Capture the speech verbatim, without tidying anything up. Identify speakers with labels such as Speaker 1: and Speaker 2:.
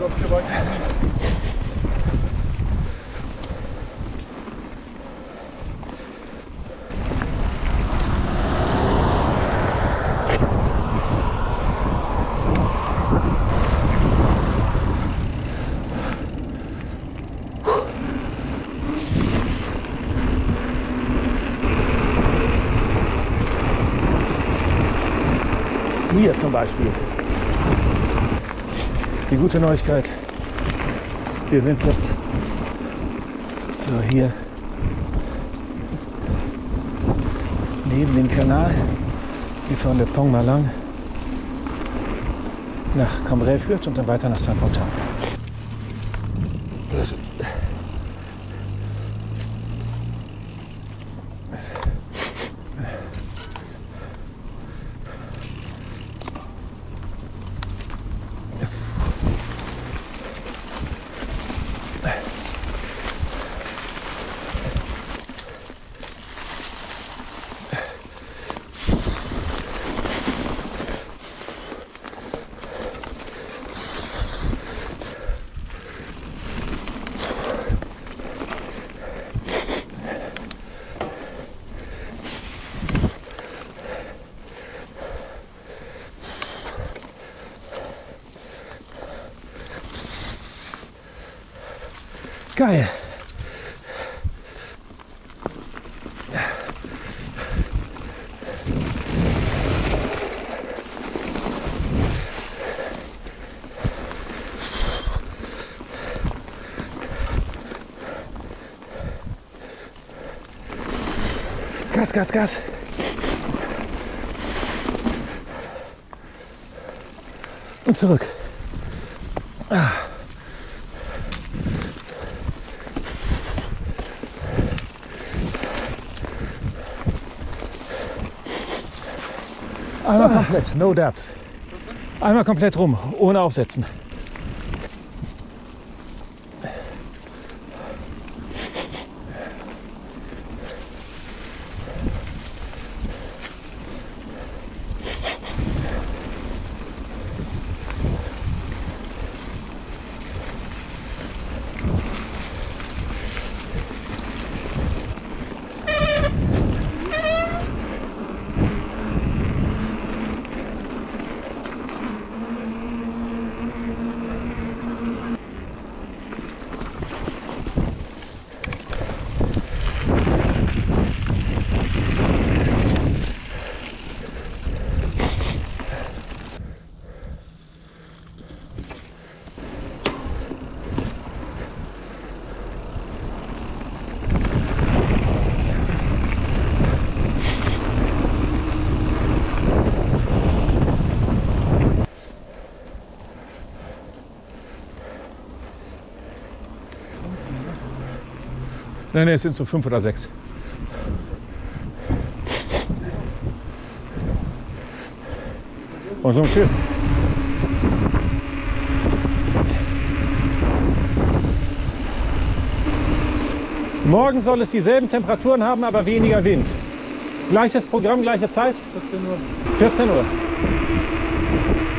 Speaker 1: glaube, hier war ich noch nicht.
Speaker 2: Hier zum Beispiel. Die gute Neuigkeit. Wir sind jetzt so hier neben dem Kanal, die von der Pont Malang nach Cambrai führt und dann weiter nach Saint-Quentin. Geil. Gas, Gas, Gas. Und zurück. Ah. Einmal komplett, no dubs. Einmal komplett rum, ohne aufsetzen. Nein, nein, es sind so fünf oder sechs. Und so schön. Morgen soll es dieselben Temperaturen haben, aber weniger Wind. Gleiches Programm, gleiche Zeit?
Speaker 1: vierzehn Uhr.
Speaker 2: vierzehn Uhr.